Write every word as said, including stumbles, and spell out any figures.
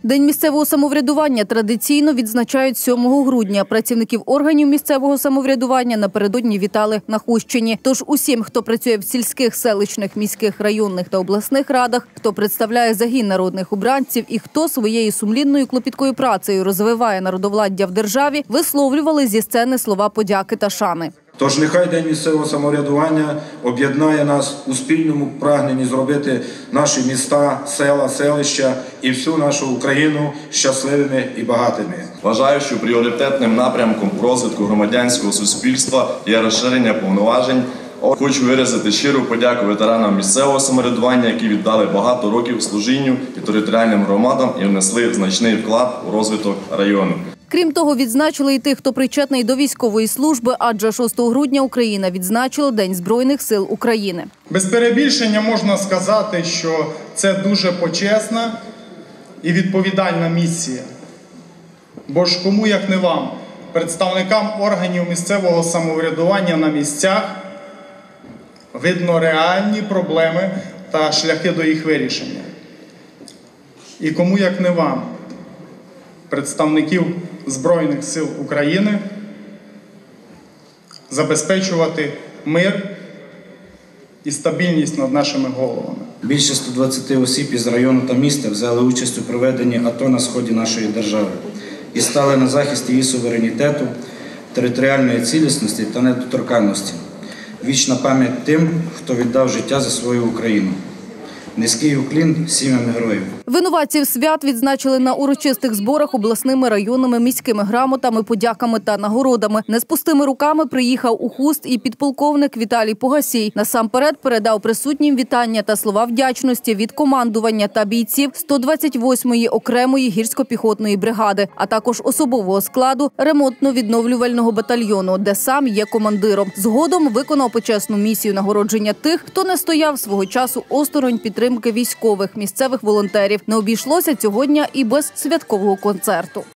День місцевого самоврядування традиційно відзначають сьомого грудня. Працівників органів місцевого самоврядування напередодні вітали на Хустщині. Тож усім, хто працює в сільських, селищних, міських, районних та обласних радах, хто представляє загін народних обранців і хто своєю сумлінною клопіткою працею розвиває народовладдя в державі, висловлювали зі сцени слова подяки та шани. Тож нехай День місцевого самоврядування об'єднає нас у спільному прагненні зробити наші міста, села, селища і всю нашу Україну щасливими і багатими. Вважаю, що пріоритетним напрямком розвитку громадянського суспільства є розширення повноважень. Хочу виразити щиру подяку ветеранам місцевого самоврядування, які віддали багато років служінню і територіальним громадам і внесли значний вклад у розвиток району. Крім того, відзначили і тих, хто причетний до військової служби, адже шостого грудня Україна відзначила День Збройних сил України. Без перебільшення можна сказати, що це дуже почесна і відповідальна місія. Бо ж кому, як не вам, представникам органів місцевого самоврядування на місцях, видно реальні проблеми та шляхи до їх вирішення. І кому, як не вам, представників Збройних сил України, забезпечувати мир і стабільність над нашими головами. Більше ста двадцяти осіб із району та міста взяли участь у проведенні АТО на сході нашої держави і стали на захист її суверенітету, територіальної цілісності та недоторканності. Вічна пам'ять тим, хто віддав життя за свою Україну. Низький уклін сім'ям героїв. Винуватців свят відзначили на урочистих зборах обласними, районними, міськими грамотами, подяками та нагородами. Не з пустими руками приїхав у Хуст і підполковник Віталій Погасій. Насамперед передав присутнім вітання та слова вдячності від командування та бійців сто двадцять восьмої окремої гірсько-піхотної бригади, а також особового складу ремонтно-відновлювального батальйону, де сам є командиром. Згодом виконав почесну місію нагородження тих, хто не стояв свого часу осторонь підтримки військових, місцевих волонтерів. Не обійшлося цього дня і без святкового концерту.